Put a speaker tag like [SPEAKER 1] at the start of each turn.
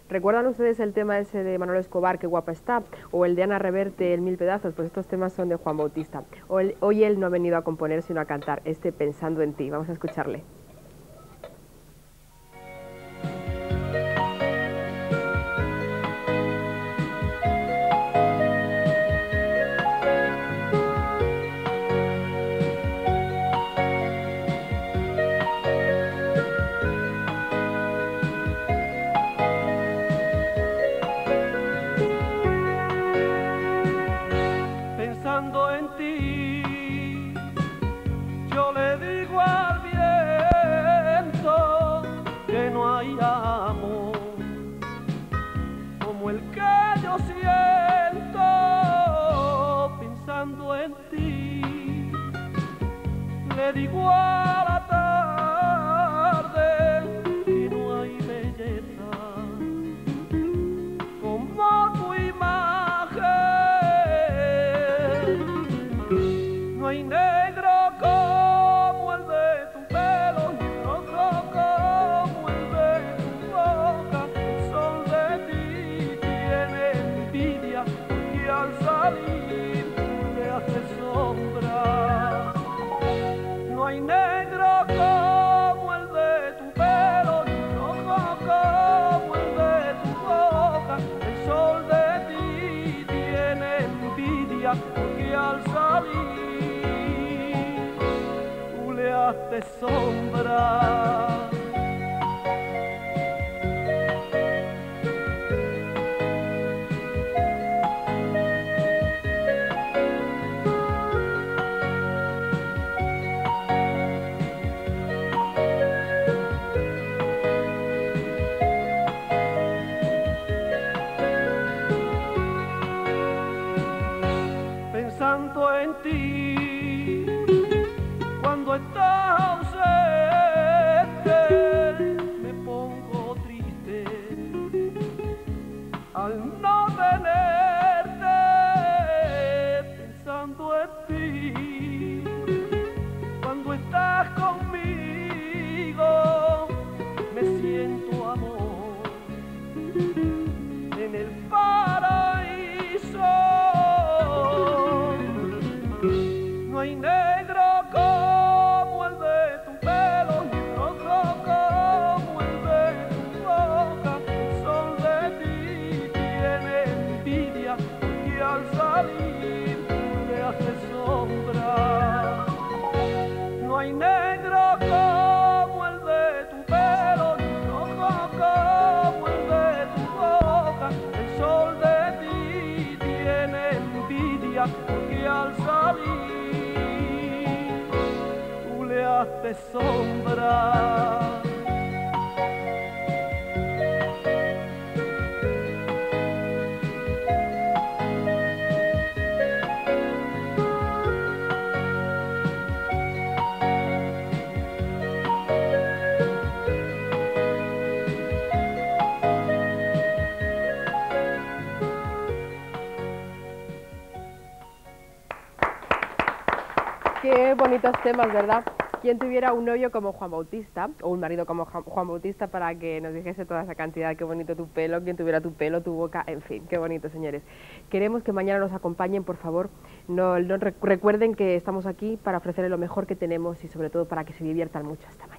[SPEAKER 1] ¿Recuerdan ustedes el tema ese de Manolo Escobar, Qué guapa está? O el de Ana Reverte, El mil pedazos. Pues estos temas son de Juan Bautista. Hoy él no ha venido a componer, sino a cantar Pensando en ti. Vamos a escucharle.
[SPEAKER 2] Pensando en ti, yo le digo al viento que no hay amor como el que yo siento pensando en ti. Le digo a la tarde que no hay belleza como tu imagen. No hay negro como el de tu pelo, ni rojo como el de tu boca. El sol de ti tiene envidia porque al salir le hace sombra. No hay negro como el de tu pelo, ni rojo como el de tu boca. El sol de ti tiene envidia porque al salir de sombra. Pensando en ti cuando estás ausente, me pongo triste al no tenerte. Pensando en ti cuando estás conmigo, me siento amor en el paraíso. No hay negro como el de tu pelo, ni rojo como el de tu boca. El sol de ti tiene envidia porque al salir le hace sombra. No hay negro como el de tu pelo, ni rojo como el de tu boca. El sol de ti tiene envidia porque al salir de sombra.
[SPEAKER 1] Qué bonitos temas, ¿verdad? Quien tuviera un novio como Juan Bautista, o un marido como Juan Bautista, para que nos dijese toda esa cantidad. Qué bonito tu pelo, quien tuviera tu pelo, tu boca, en fin, qué bonito, señores. Queremos que mañana nos acompañen, por favor. Recuerden que estamos aquí para ofrecerles lo mejor que tenemos y sobre todo para que se diviertan mucho. Hasta mañana.